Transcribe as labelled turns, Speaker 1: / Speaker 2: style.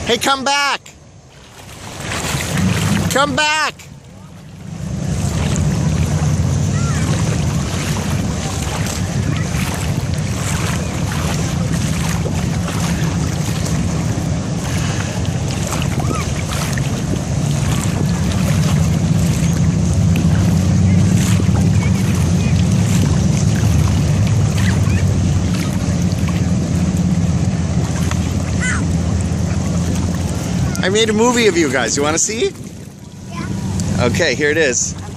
Speaker 1: Hey, come back! Come back! I made a movie of you guys. You want to see?
Speaker 2: Yeah.
Speaker 1: Okay, here it is.